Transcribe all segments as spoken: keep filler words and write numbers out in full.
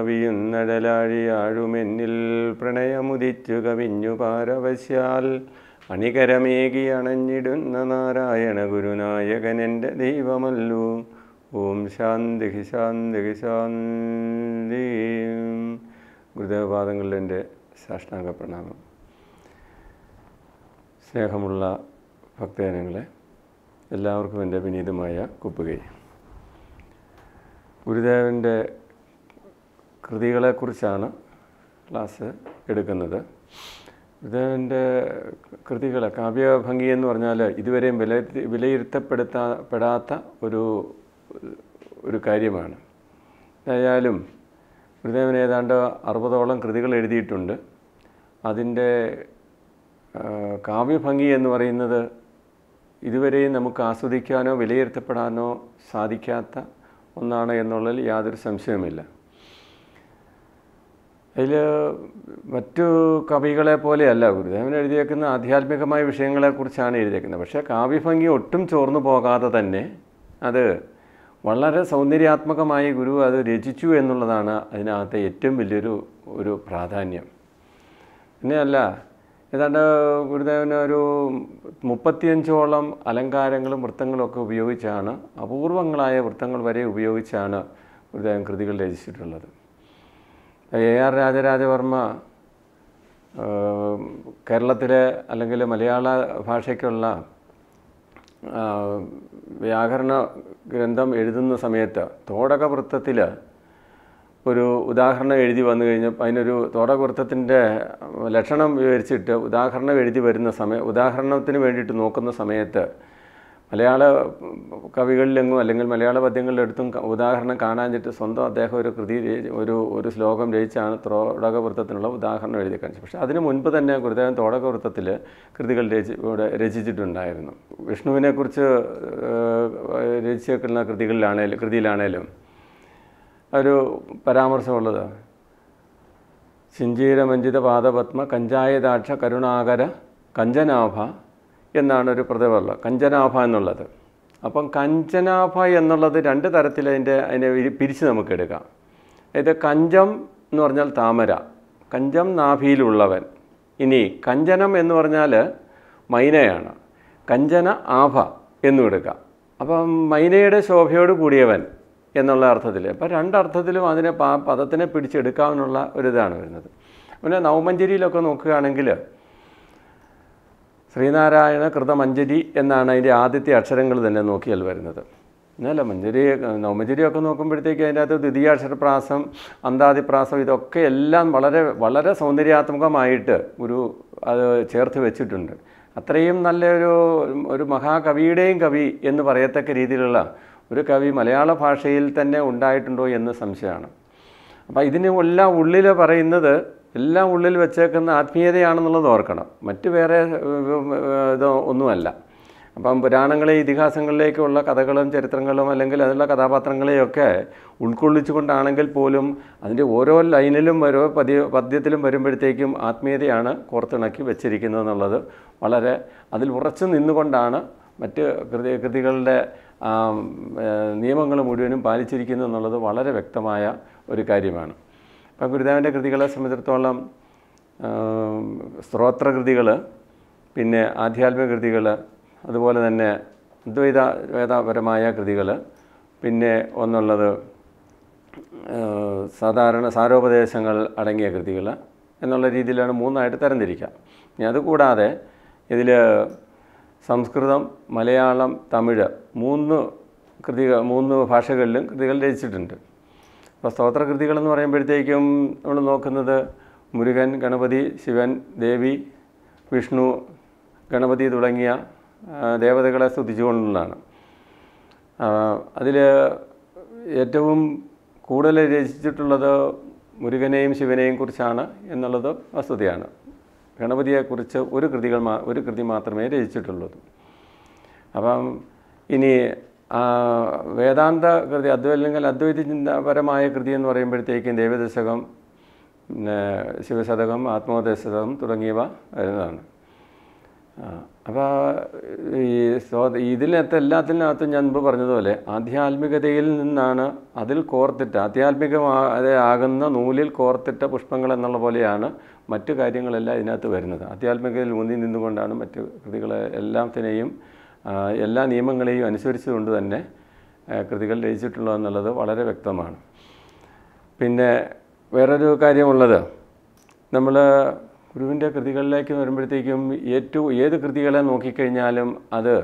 കവിയുന്നടലാഴിയാഴുമെന്നിൽ പ്രണയമുദിച്ചു കവിഞ്ഞു പാരവശ്യാൽ അണികരമേകി അണഞ്ഞിടുന്ന നാരായണ ഗുരുനായകനെൻ്റെ ദൈവമല്ലു. ഓം ശാന്തി ശാന്തി ശാന്തി. ഗുരുദേവപാദങ്ങളിൽ എൻ്റെ സാഷ്ടാംഗ പ്രണാമം. സ്നേഹമുള്ള ഭക്തജനങ്ങളെ, എല്ലാവർക്കും എൻ്റെ വിനീതമായ കുപ്പുകൈ. ഗുരുദേവൻ്റെ കൃതികളെക്കുറിച്ചാണ് ക്ലാസ് എടുക്കുന്നത്. ഗുരുദേവൻ്റെ കൃതികൾ കാവ്യഭംഗി എന്ന് പറഞ്ഞാൽ ഇതുവരെയും വില വിലയിരുത്തപ്പെടുത്താ പെടാത്ത ഒരു ഒരു കാര്യമാണ്. ഏതായാലും ഗുരുദേവൻ ഏതാണ്ട് അറുപതോളം കൃതികൾ എഴുതിയിട്ടുണ്ട്. അതിൻ്റെ കാവ്യഭംഗി എന്ന് പറയുന്നത് ഇതുവരെയും നമുക്ക് ആസ്വദിക്കാനോ വിലയിരുത്തപ്പെടാനോ സാധിക്കാത്ത ഒന്നാണ് എന്നുള്ളതിൽ യാതൊരു സംശയവുമില്ല. അതിൽ മറ്റു കവികളെ പോലെയല്ല ഗുരുദേവൻ എഴുതിയേക്കുന്ന ആധ്യാത്മികമായ വിഷയങ്ങളെക്കുറിച്ചാണ് എഴുതിയേക്കുന്നത്. പക്ഷേ കാവ്യഭംഗി ഒട്ടും ചോർന്നു പോകാതെ തന്നെ അത് വളരെ സൗന്ദര്യാത്മകമായി ഗുരു അത് രചിച്ചു എന്നുള്ളതാണ് അതിനകത്തെ ഏറ്റവും വലിയൊരു ഒരു പ്രാധാന്യം. പിന്നെയല്ല, ഏതാണ്ട് ഗുരുദേവന് ഒരു മുപ്പത്തിയഞ്ചോളം അലങ്കാരങ്ങളും വൃത്തങ്ങളും ഒക്കെ ഉപയോഗിച്ചാണ്, അപൂർവങ്ങളായ വൃത്തങ്ങൾ വരെ ഉപയോഗിച്ചാണ് ഗുരുദേവൻ കൃതികൾ രചിച്ചിട്ടുള്ളത്. എ ആർ രാജരാജവർമ്മ കേരളത്തിലെ അല്ലെങ്കിൽ മലയാള ഭാഷയ്ക്കുള്ള വ്യാകരണ ഗ്രന്ഥം എഴുതുന്ന സമയത്ത് തോടക വൃത്തത്തിൽ ഒരു ഉദാഹരണം എഴുതി വന്നു കഴിഞ്ഞപ്പോൾ അതിനൊരു തോടക വൃത്തത്തിൻ്റെ ലക്ഷണം വിവരിച്ചിട്ട് ഉദാഹരണം എഴുതി വരുന്ന സമയം ഉദാഹരണത്തിന് വേണ്ടിയിട്ട് നോക്കുന്ന സമയത്ത് മലയാള കവികളിലെങ്ങും അല്ലെങ്കിൽ മലയാള പദ്യങ്ങളിലെടുത്തും ഉദാഹരണം കാണാഞ്ഞിട്ട് സ്വന്തം അദ്ദേഹം ഒരു കൃതി ഒരു ഒരു ശ്ലോകം രചിച്ചാണ് തോടക വൃത്തത്തിനുള്ള ഉദാഹരണം എഴുതി കാണിച്ചത്. പക്ഷേ അതിന് മുൻപ് തന്നെ ഗുരുദേവൻ തോടക വൃത്തത്തിൽ കൃതികൾ രചി ഇവിടെ രചിച്ചിട്ടുണ്ടായിരുന്നു. വിഷ്ണുവിനെക്കുറിച്ച് രചിച്ചേക്കുന്ന കൃതികളിലാണേലും കൃതിയിലാണേലും ഒരു പരാമർശമുള്ളത് ചിഞ്ചീരമഞ്ജിത പാദപത്മ കഞ്ചായദാക്ഷ കരുണാകര കഞ്ചനാഭ എന്നാണ് ഒരു പ്രതീകമുള്ളത്, കഞ്ചനാഭ എന്നുള്ളത്. അപ്പം കഞ്ചനാഭ എന്നുള്ളത് രണ്ട് തരത്തിൽ അതിൻ്റെ അതിനെ പിരിച്ച് നമുക്കെടുക്കാം. ഇത് കഞ്ചം എന്ന് പറഞ്ഞാൽ താമര, കഞ്ചം നാഭിയിലുള്ളവൻ. ഇനി കഞ്ചനം എന്ന് പറഞ്ഞാൽ മൈനയാണ്, കഞ്ചന ആഭ എന്നും എടുക്കാം. അപ്പം മൈനയുടെ ശോഭയോട് കൂടിയവൻ എന്നുള്ള അർത്ഥത്തിൽ. അപ്പം രണ്ടർത്ഥത്തിലും അതിനെ പദത്തിനെ പിടിച്ചെടുക്കാമെന്നുള്ള ഒരിതാണ് വരുന്നത്. പിന്നെ നവമഞ്ജരിയിലൊക്കെ നോക്കുകയാണെങ്കിൽ ശ്രീനാരായണ കൃതമഞ്ജരി എന്നാണ് അതിൻ്റെ ആദ്യത്തെ അക്ഷരങ്ങൾ തന്നെ നോക്കിയാൽ വരുന്നത്. എന്നല്ല മഞ്ജരി നവമഞ്ജരിയൊക്കെ നോക്കുമ്പോഴത്തേക്ക് അതിൻ്റെ അകത്ത് ദ്വിതീയാക്ഷരപ്രാസം അന്താദിപ്രാസം ഇതൊക്കെ എല്ലാം വളരെ വളരെ സൗന്ദര്യാത്മകമായിട്ട് ഒരു അത് ചേർത്ത് വെച്ചിട്ടുണ്ട്. അത്രയും നല്ലൊരു ഒരു മഹാകവിയുടെയും കവി എന്ന് പറയത്തക്ക രീതിയിലുള്ള ഒരു കവി മലയാള ഭാഷയിൽ തന്നെ ഉണ്ടായിട്ടുണ്ടോ എന്ന് സംശയമാണ്. അപ്പോൾ ഇതിന് എല്ലാം ഉള്ളിൽ പറയുന്നത് എല്ലാം ഉള്ളിൽ വെച്ചേക്കുന്ന ആത്മീയതയാണെന്നുള്ളത് ഓർക്കണം, മറ്റ് വേറെ ഇതോ ഒന്നുമല്ല. അപ്പം പുരാണങ്ങളെ ഇതിഹാസങ്ങളിലേക്കുള്ള കഥകളും ചരിത്രങ്ങളും അല്ലെങ്കിൽ അതിലുള്ള കഥാപാത്രങ്ങളെയൊക്കെ ഉൾക്കൊള്ളിച്ചുകൊണ്ടാണെങ്കിൽ പോലും അതിൻ്റെ ഓരോ ലൈനിലും ഓരോ പദ്യ പദ്യത്തിലും വരുമ്പോഴത്തേക്കും ആത്മീയതയാണ് കോർത്തിണക്കി വെച്ചിരിക്കുന്നതെന്നുള്ളത് വളരെ അതിൽ ഉറച്ചു നിന്നുകൊണ്ടാണ് മറ്റ് കൃതി കൃതികളുടെ നിയമങ്ങൾ മുഴുവനും പാലിച്ചിരിക്കുന്നു എന്നുള്ളത് വളരെ വ്യക്തമായ ഒരു കാര്യമാണ്. അപ്പം ഗുരുദേവൻ്റെ കൃതികളെ സംബന്ധിച്ചിടത്തോളം സ്തോത്രകൃതികൾ, പിന്നെ ആധ്യാത്മിക കൃതികൾ, അതുപോലെ തന്നെ അദ്വൈത വേദപരമായ കൃതികൾ, പിന്നെ ഒന്നുള്ളത് സാധാരണ സാരോപദേശങ്ങൾ അടങ്ങിയ കൃതികൾ എന്നുള്ള രീതിയിലാണ് മൂന്നായിട്ട് തരംതിരിക്കാം. ഇനി അതുകൂടാതെ ഇതിൽ സംസ്കൃതം, മലയാളം, തമിഴ് മൂന്ന് കൃതികൾ മൂന്ന് ഭാഷകളിലും കൃതികൾ രചിച്ചിട്ടുണ്ട്. അപ്പോൾ സ്തോത്രകൃതികളെന്ന് പറയുമ്പോഴത്തേക്കും നമ്മൾ നോക്കുന്നത് മുരുകൻ, ഗണപതി, ശിവൻ, ദേവി, വിഷ്ണു, ഗണപതി തുടങ്ങിയ ദേവതകളെ സ്തുതിച്ചുകൊണ്ടുള്ളതാണ്. അതിൽ ഏറ്റവും കൂടുതൽ രചിച്ചിട്ടുള്ളത് മുരുകനെയും ശിവനെയും കുറിച്ചാണ് എന്നുള്ളത് വസ്തുതയാണ്. ഗണപതിയെക്കുറിച്ച് ഒരു കൃതികൾ മാ ഒരു കൃതി മാത്രമേ രചിച്ചിട്ടുള്ളൂ. അപ്പം ഇനി വേദാന്ത കൃതി അദ്വൈത അല്ലെങ്കിൽ അദ്വൈത ചിന്താപരമായ കൃതി എന്ന് പറയുമ്പോഴത്തേക്കും ദേവദശകം, പിന്നെ ശിവശതകം, ആത്മോപദേശകം തുടങ്ങിയവ വരുന്നതാണ്. അപ്പോൾ ഈ സ്വ ഇതിനകത്ത് എല്ലാത്തിനകത്തും ഞാൻ മുമ്പ് പറഞ്ഞതുപോലെ ആധ്യാത്മികതയിൽ നിന്നാണ് അതിൽ കോർത്തിട്ട് ആധ്യാത്മികമാ ആകുന്ന നൂലിൽ കോർത്തിട്ട പുഷ്പങ്ങൾ എന്നുള്ള പോലെയാണ് മറ്റു കാര്യങ്ങളെല്ലാം ഇതിനകത്ത് വരുന്നത്. ആധ്യാത്മികതയിൽ ഊന്നി നിന്നുകൊണ്ടാണ് മറ്റു കൃതികളെ എല്ലാത്തിനെയും എല്ലാ നിയമങ്ങളെയും അനുസരിച്ചുകൊണ്ട് തന്നെ കൃതികൾ രചിച്ചിട്ടുള്ളതെന്നുള്ളത് വളരെ വ്യക്തമാണ്. പിന്നെ വേറൊരു കാര്യമുള്ളത്, നമ്മൾ ഗുരുവിൻ്റെ കൃതികളിലേക്ക് വരുമ്പോഴത്തേക്കും ഏറ്റവും ഏത് കൃതികളെ നോക്കിക്കഴിഞ്ഞാലും അത്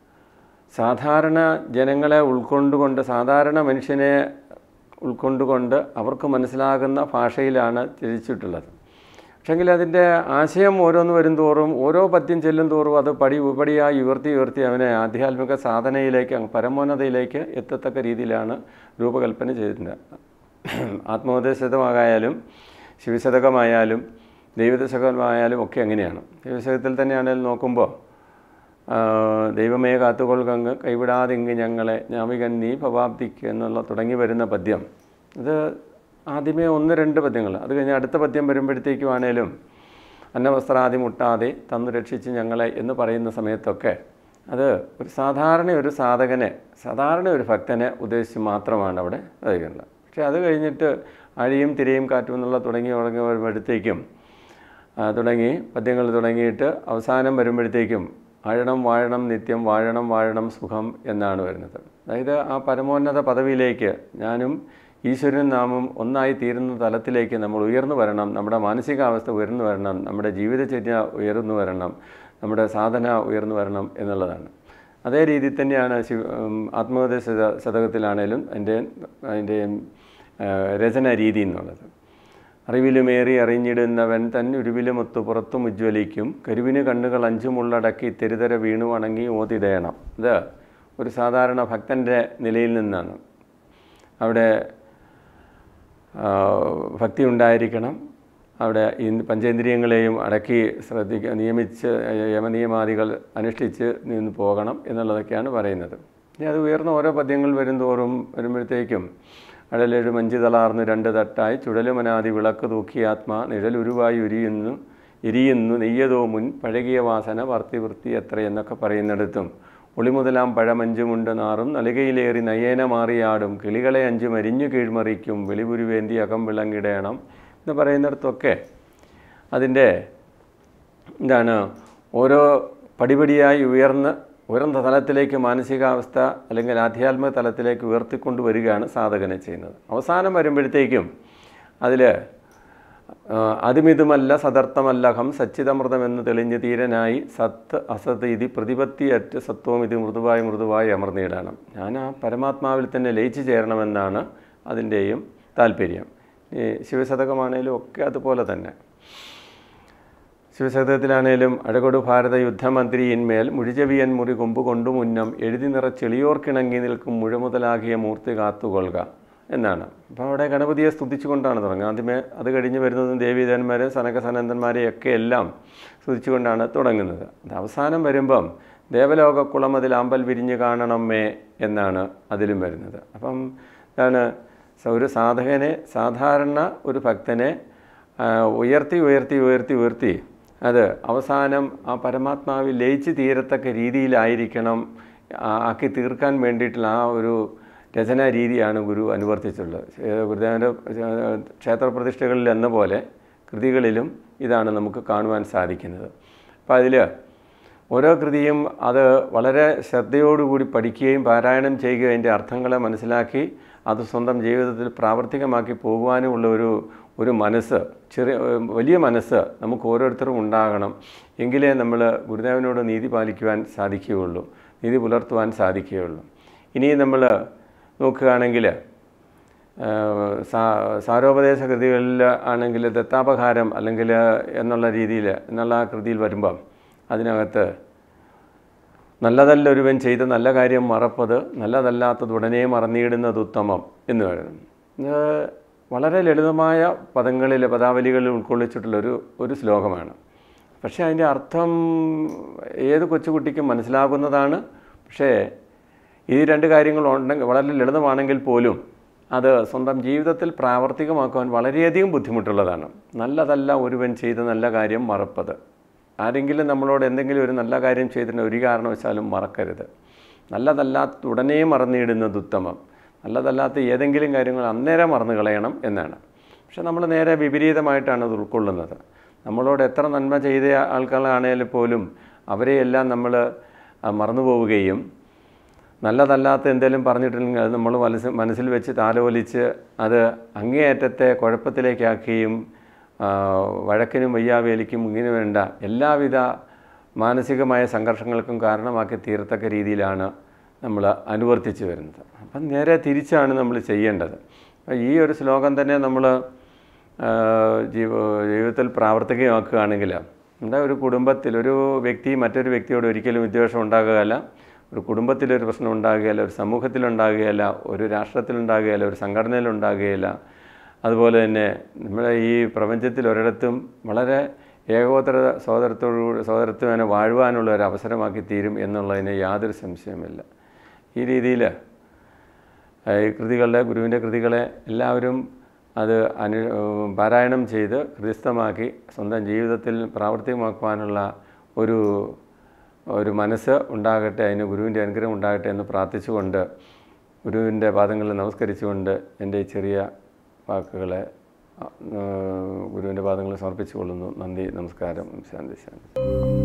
സാധാരണ ജനങ്ങളെ ഉൾക്കൊണ്ടുകൊണ്ട് സാധാരണ മനുഷ്യനെ ഉൾക്കൊണ്ടുകൊണ്ട് അവർക്ക് മനസ്സിലാകുന്ന ഭാഷയിലാണ് രചിച്ചിട്ടുള്ളത്. പക്ഷെങ്കിൽ അതിൻ്റെ ആശയം ഓരോന്ന് വരും തോറും ഓരോ പദ്യം ചെല്ലും തോറും അത് പടി ഉപടിയായി ഉയർത്തി ഉയർത്തി അവനെ ആധ്യാത്മിക സാധനയിലേക്ക് പരമോന്നതയിലേക്ക് എത്തത്തക്ക രീതിയിലാണ് രൂപകൽപ്പന ചെയ്തിട്ടുണ്ട്. ആത്മോപദേശമായാലും ശിവശതകമായാലും ദൈവദശകമായാലും ഒക്കെ അങ്ങനെയാണ്. ദൈവശതകത്തിൽ തന്നെയാണെങ്കിലും നോക്കുമ്പോൾ ദൈവമേ കാത്തുകൊള്ളുകങ്ങ് കൈവിടാതെങ്ക് ഞങ്ങളെ ഞാമികൻ നീ ഭവാബ്ദിക്ക് എന്നുള്ള തുടങ്ങി വരുന്ന പദ്യം, ഇത് ആദ്യമേ ഒന്ന് രണ്ട് പദ്യങ്ങൾ, അത് കഴിഞ്ഞ് അടുത്ത പദ്യം വരുമ്പോഴത്തേക്കും ആണേലും അന്നവസ്ത്രാദി മുട്ടാതെ തന്നു രക്ഷിച്ച് ഞങ്ങളെ എന്ന് പറയുന്ന സമയത്തൊക്കെ അത് ഒരു സാധാരണ ഒരു സാധകനെ സാധാരണ ഒരു ഭക്തനെ ഉദ്ദേശിച്ച് മാത്രമാണ് അവിടെ പറയുന്നത്. പക്ഷേ അത് കഴിഞ്ഞിട്ട് അഴിയും തിരയും കാറ്റും എന്നുള്ള തുടങ്ങി തുടങ്ങി വരുമ്പോഴത്തേക്കും തുടങ്ങി പദ്യങ്ങൾ തുടങ്ങിയിട്ട് അവസാനം വരുമ്പോഴത്തേക്കും ആഴണം വാഴണം നിത്യം വാഴണം വാഴണം സുഖം എന്നാണ് വരുന്നത്. അതായത് ആ പരമോന്നത പദവിയിലേക്ക് ഞാനും ഈശ്വരനും നാമും ഒന്നായി തീരുന്ന തലത്തിലേക്ക് നമ്മൾ ഉയർന്നു വരണം, നമ്മുടെ മാനസികാവസ്ഥ ഉയർന്നു വരണം, നമ്മുടെ ജീവിതചര്യ ഉയർന്നു വരണം, നമ്മുടെ സാധന ഉയർന്നു വരണം എന്നുള്ളതാണ്. അതേ രീതിയിൽ തന്നെയാണ് ശിവ ആത്മോപദേശ ശതകത്തിലാണേലും അതിൻ്റെ അതിൻ്റെ രചന രീതി എന്നുള്ളത്. അറിവിലുമേറി അറിഞ്ഞിടുന്നവൻ തൻ ഉരുവിലുമൊത്തു പുറത്തും ഉജ്ജ്വലിക്കും കരുവിന് കണ്ണുകൾ അഞ്ചുമുള്ളടക്കി തെരുതര വീണു വണങ്ങി ഓതിടയണം. ഇത് ഒരു സാധാരണ ഭക്തൻ്റെ നിലയിൽ നിന്നാണ്. അവിടെ ഭക്തി ഉണ്ടായിരിക്കണം, അവിടെ ഈ പഞ്ചേന്ദ്രിയങ്ങളെയും അടക്കി ശ്രദ്ധിക്കുക, നിയമിച്ച് യമനിയമാദികൾ അനുഷ്ഠിച്ച് നിന്ന് പോകണം എന്നുള്ളതൊക്കെയാണ് പറയുന്നത്. ഇനി അത് ഉയർന്ന ഓരോ പദ്യങ്ങൾ വരും തോറും വരുമ്പോഴത്തേക്കും അഴലെഴു മഞ്ചു തളാർന്ന് രണ്ട് തട്ടായി ചുഴലുമനാദി വിളക്ക് തൂക്കി ആത്മാ നിഴലുരുവായി ഉരിയുന്നു ഇരിയുന്നു നെയ്യതോ മുൻ പഴകിയ വാസന വർത്തി വൃത്തി എത്ര എന്നൊക്കെ പറയുന്നിടത്തും ഒളിമുതലാം പഴമഞ്ചുമുണ്ട് നാറും നലികയിലേറി നയേന മാറിയാടും കിളികളെ അഞ്ചു മരിഞ്ഞു കീഴ്മറിക്കും വെളിപുരുവേന്തി അകം വിളങ്ങിടയണം എന്ന് പറയുന്നിടത്തൊക്കെ അതിൻ്റെ എന്താണ് ഓരോ പടിപടിയായി ഉയർന്ന് ഉയർന്ന തലത്തിലേക്ക് മാനസികാവസ്ഥ അല്ലെങ്കിൽ ആധ്യാത്മിക തലത്തിലേക്ക് ഉയർത്തിക്കൊണ്ട് വരികയാണ് സാധകനെ ചെയ്യുന്നത്. അവസാനം വരുമ്പോഴത്തേക്കും അതിൽ അതുമിതുമല്ല സദർത്ഥമല്ലഹം സച്ചിതമൃതമെന്ന് തെളിഞ്ഞ് തീരനായി സത്ത് അസത്ത് ഇതി പ്രതിപത്തിയറ്റ് സത്വം ഇത് മൃദുവായി മൃദുവായി അമർന്നിടണം. ഞാൻ ആ പരമാത്മാവിൽ തന്നെ ലയിച്ചു ചേരണമെന്നാണ് അതിൻ്റെയും താല്പര്യം. ഈ ശിവശതകമാണേലും ഒക്കെ അതുപോലെ തന്നെ. ശിവശതകത്തിലാണേലും അഴകൊടു ഭാരത യുദ്ധമന്ത്രിയിന്മേൽ മുഴിചെവിയൻ മുറി കൊമ്പ് കൊണ്ടു മുന്നം എഴുതി നിറച്ചെളിയോർക്കിണങ്ങി നിൽക്കും മുഴമുതലാകിയ മൂർത്തി കാത്തുകൊള്ളുക എന്നാണ്. അപ്പോൾ അവിടെ ഗണപതിയെ സ്തുതിച്ചുകൊണ്ടാണ് തുടങ്ങുക. ആദ്യമേ അത് കഴിഞ്ഞ് വരുന്നതും ദേവീദേവന്മാരെ സനകസനന്ദന്മാരെയൊക്കെ എല്ലാം സ്തുതിച്ചുകൊണ്ടാണ് തുടങ്ങുന്നത്. അത് അവസാനം വരുമ്പം ദേവലോകക്കുളം അതിൽ ആമ്പൽ വിരിഞ്ഞ് കാണണമേ എന്നാണ് അതിലും വരുന്നത്. അപ്പം ഇതാണ് ഒരു സാധകനെ സാധാരണ ഒരു ഭക്തനെ ഉയർത്തി ഉയർത്തി ഉയർത്തി ഉയർത്തി അത് അവസാനം ആ പരമാത്മാവിൽ ലയിച്ച് തീരത്തക്ക രീതിയിലായിരിക്കണം ആക്കി തീർക്കാൻ വേണ്ടിയിട്ടുള്ള ആ ഒരു രചനാ രീതിയാണ് ഗുരു അനുവർത്തിച്ചുള്ളത്. ഗുരുദേവൻ്റെ ക്ഷേത്രപ്രതിഷ്ഠകളിൽ എന്ന പോലെ കൃതികളിലും ഇതാണ് നമുക്ക് കാണുവാൻ സാധിക്കുന്നത്. അപ്പോൾ അതിൽ ഓരോ കൃതിയും അത് വളരെ ശ്രദ്ധയോടുകൂടി പഠിക്കുകയും പാരായണം ചെയ്യുകയും അതിൻ്റെ അർത്ഥങ്ങളെ മനസ്സിലാക്കി അത് സ്വന്തം ജീവിതത്തിൽ പ്രാവർത്തികമാക്കി പോകുവാനുമുള്ള ഒരു ഒരു മനസ്സ്, ചെറിയ വലിയ മനസ്സ് നമുക്ക് ഓരോരുത്തരും ഉണ്ടാകണം. എങ്കിലേ നമ്മൾ ഗുരുദേവനോട് നീതി പാലിക്കുവാൻ സാധിക്കുകയുള്ളൂ, നീതി പുലർത്തുവാൻ സാധിക്കുകയുള്ളൂ. ഇനി നമ്മൾ നോക്കുകയാണെങ്കിൽ സാ സാരോപദേശ കൃതികളിൽ ആണെങ്കിൽ ദത്താപഹാരം അല്ലെങ്കിൽ എന്നുള്ള രീതിയിൽ എന്നുള്ള ആ കൃതിയിൽ വരുമ്പം അതിനകത്ത് നല്ലതല്ല ഒരുവൻ ചെയ്ത നല്ല കാര്യം മറപ്പത് നല്ലതല്ലാത്തത് ഉടനെ മറന്നിടുന്നത് ഉത്തമം എന്ന് പറയുന്നത് വളരെ ലളിതമായ പദങ്ങളിൽ പദാവലികളിൽ ഉൾക്കൊള്ളിച്ചിട്ടുള്ളൊരു ഒരു ശ്ലോകമാണ്. പക്ഷേ അതിൻ്റെ അർത്ഥം ഏത് കൊച്ചുകുട്ടിക്കും മനസ്സിലാകുന്നതാണ്. പക്ഷേ ഈ രണ്ട് കാര്യങ്ങൾ ഉണ്ടെങ്കിൽ വളരെ ലളിതമാണെങ്കിൽ പോലും അത് സ്വന്തം ജീവിതത്തിൽ പ്രാവർത്തികമാക്കുവാൻ വളരെയധികം ബുദ്ധിമുട്ടുള്ളതാണ്. നല്ലതല്ല ഒരുവൻ ചെയ്ത നല്ല കാര്യം മറപ്പത് ആരെങ്കിലും നമ്മളോട് എന്തെങ്കിലും ഒരു നല്ല കാര്യം ചെയ്തിട്ട് ഒരു കാരണവശാലും മറക്കരുത്. നല്ലതല്ലാത്ത ഉടനെ മറന്നിടുന്നത് ഉത്തമം. നല്ലതല്ലാത്ത ഏതെങ്കിലും കാര്യങ്ങൾ അന്നേരം മറന്നു കളയണം എന്നാണ്. പക്ഷെ നമ്മൾ നേരെ വിപരീതമായിട്ടാണ് അത് ഉൾക്കൊള്ളുന്നത്. നമ്മളോട് എത്ര നന്മ ചെയ്ത ആൾക്കാരാണെങ്കിൽ പോലും അവരെയെല്ലാം നമ്മൾ മറന്നു പോവുകയും നല്ലതല്ലാത്ത എന്തെങ്കിലും പറഞ്ഞിട്ടുണ്ടെങ്കിൽ അത് നമ്മൾ മനസ്സിൽ മനസ്സിൽ വെച്ച് താലോലിച്ച് അത് അങ്ങേയറ്റത്തെ കുഴപ്പത്തിലേക്കാക്കുകയും വഴക്കിനും വയ്യാവേലിക്കും ഇങ്ങനെ വേണ്ട എല്ലാവിധ മാനസികമായ സംഘർഷങ്ങൾക്കും കാരണമാക്കി തീരത്തക്ക രീതിയിലാണ് നമ്മൾ അനുവർത്തിച്ച് വരുന്നത്. അപ്പം നേരെ തിരിച്ചാണ് നമ്മൾ ചെയ്യേണ്ടത്. ഈ ഒരു ശ്ലോകം തന്നെ നമ്മൾ ജീവ ജീവിതത്തിൽ പ്രാവർത്തികമാക്കുകയാണെങ്കിൽ നമ്മുടെ ഒരു കുടുംബത്തിൽ ഒരു വ്യക്തി മറ്റൊരു വ്യക്തിയോട് ഒരിക്കലും വിദ്വേഷം ഉണ്ടാകുകയില്ല, ഒരു കുടുംബത്തിലൊരു പ്രശ്നം ഉണ്ടാകുകയില്ല, ഒരു സമൂഹത്തിലുണ്ടാകുകയില്ല, ഒരു രാഷ്ട്രത്തിലുണ്ടാകുകയില്ല, ഒരു സംഘടനയിലുണ്ടാകുകയില്ല. അതുപോലെ തന്നെ നമ്മുടെ ഈ പ്രപഞ്ചത്തിൽ ഒരിടത്തും വളരെ ഏകോദര സോദരത്തോടു സോദരത്വനെ വാഴുവാനുള്ള ഒരു അവസരമാക്കി തീരും എന്നുള്ളതിന് യാതൊരു സംശയമില്ല. ഈ രീതിയിൽ ഈ കൃതികളുടെ ഗുരുവിൻ്റെ കൃതികളെ എല്ലാവരും അത് അനു പാരായണം ചെയ്ത് ഹൃദയസ്ഥമാക്കി സ്വന്തം ജീവിതത്തിൽ പ്രാവർത്തികമാക്കുവാനുള്ള ഒരു ഒരു മനസ്സ് ഉണ്ടാകട്ടെ, അതിന് ഗുരുവിൻ്റെ അനുഗ്രഹം ഉണ്ടാകട്ടെ എന്ന് പ്രാർത്ഥിച്ചുകൊണ്ട് ഗുരുവിൻ്റെ പാദങ്ങളിൽ നമസ്കരിച്ചുകൊണ്ട് എൻ്റെ ചെറിയ വാക്കുകളെ ഗുരുവിൻ്റെ പാദങ്ങളിൽ സമർപ്പിച്ചുകൊള്ളുന്നു. നന്ദി, നമസ്കാരം, ശാന്തി ശാന്തി.